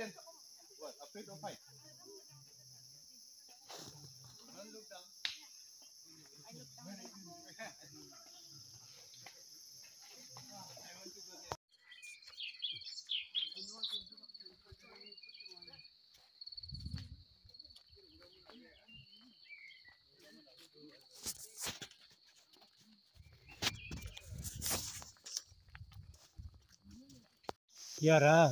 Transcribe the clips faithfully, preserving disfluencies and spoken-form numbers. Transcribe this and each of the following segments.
Yara.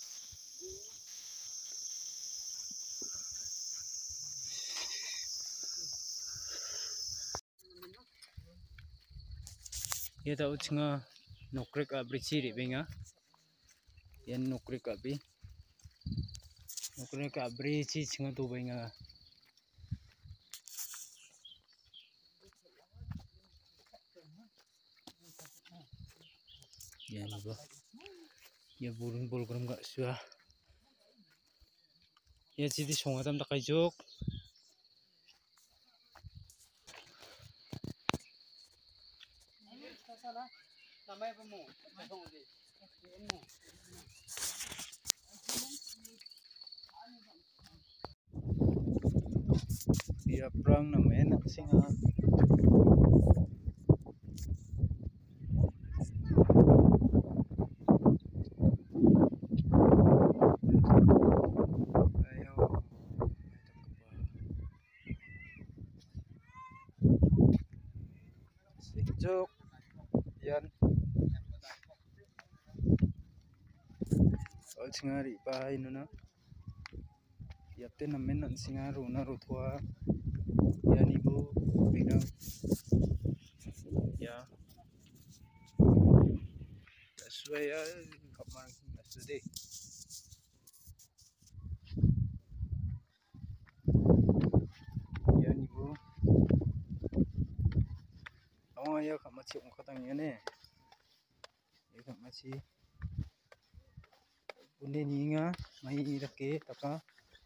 Ya tahu cenga nokrek abri ciri benga. Yan nokrek abri. Nokrek abri ciri cenga tu benga. Yan ibu. Ya burung bolgram gak suah. Ya jadi songatam tak kajok. Dia perang namanya singa. Sinjuk yan. Al singari pa ino na. Yapte namen nan singaru na rutua. Yan ibu bilang ya. Sesuai ya kamar sudah. Yan ibu. Awang ya kamar si ongkatang ini. Ya kamar si. Bunde ninga mai rake taka.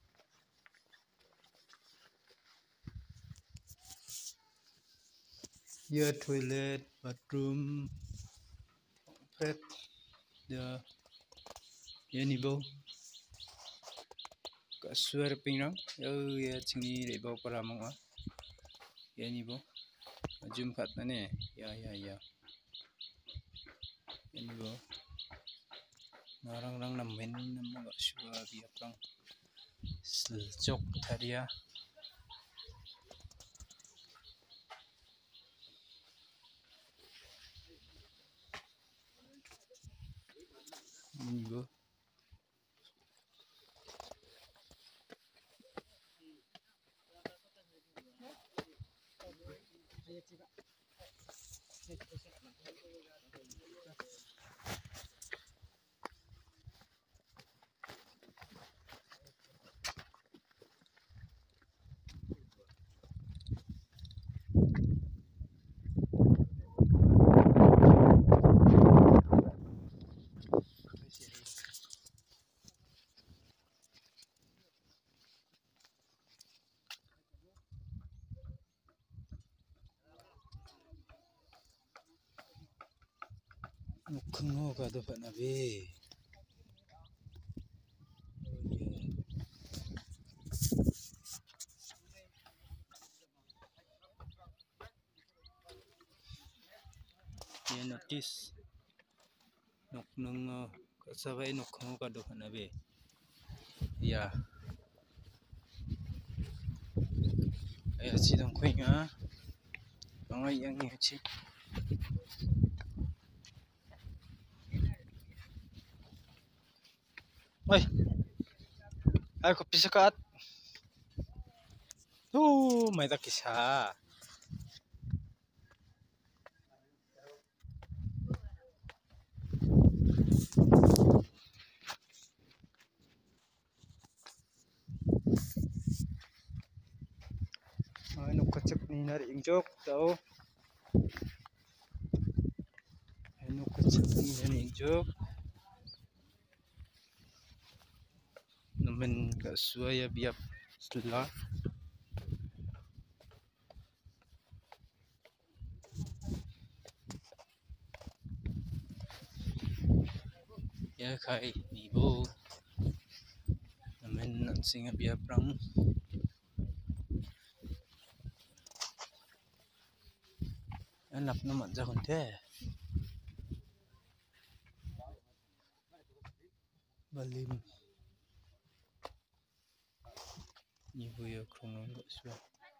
Ya toilet, bathroom, bed, ya, ya ni bau, kasuar pingrang, ya ya cini le bau paramang ah, ya ni bau, jumpat mana, ya ya ya, ya ni bau, narang rang namen nama kasuar biapang, seljok tadi ya. Ini bro. Nukung ka dapat nabi. Ya notice. Nuk nung kasabay nukung ka dapat nabi. Ya. Ay sidang kuing ah. Angay yang ni hachi. Ay, ay kopi sekat. Tuh, may takisa. Ay, nukacak ni nari ingjok tau. Ay, nukacak ni nari ingjok. Naman kasuaya biap setelah. Ya kai ibu singa biar perang enak nama jangan teh balim ibu ya krono enggak suah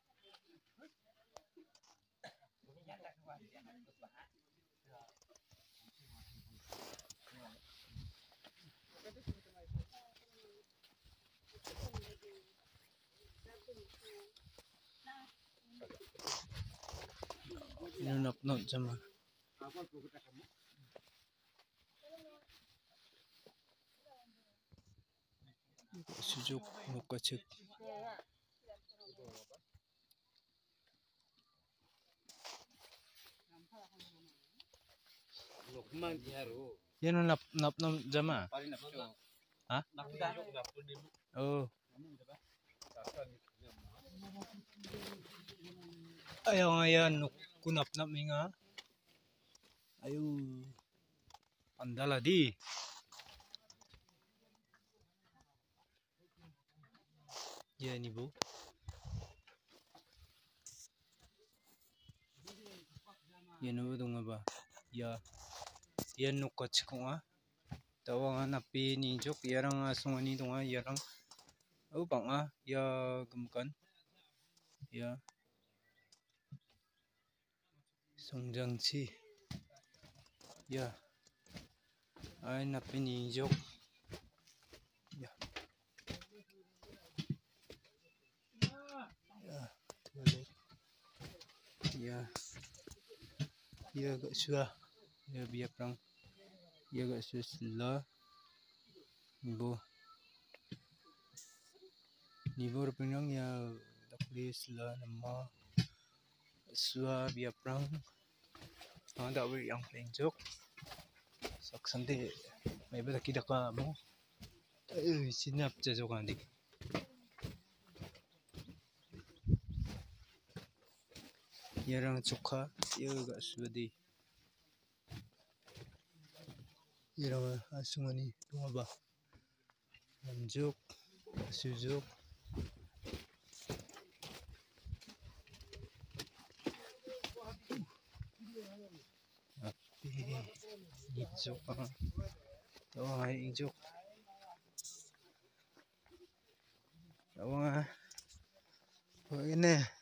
Nunap not sama sujuk muka cek ya nunap nap nap jama ah oh ayaw ngayon kunap nap minga ayo andala di ya ni bu ya no dong ba ya ya no kachkunga tawang napi ni jok yarang sungani donga yarang oh banga ya gemkan ya songjangchi ya ai napi ni jok ya ya tulis ya ya gak suah ya biar perang ya gak susah ibu ibu rupanyang ya tak tulis lah nama suah biar perang ada beri yang penjok sak sante may ba kita ka mo eh sinap jajok andi yarang chokha ya gak suah di yarang asungani tunga ba manjuk sujuk api hijau ah tawang ay hijau tawang ah ini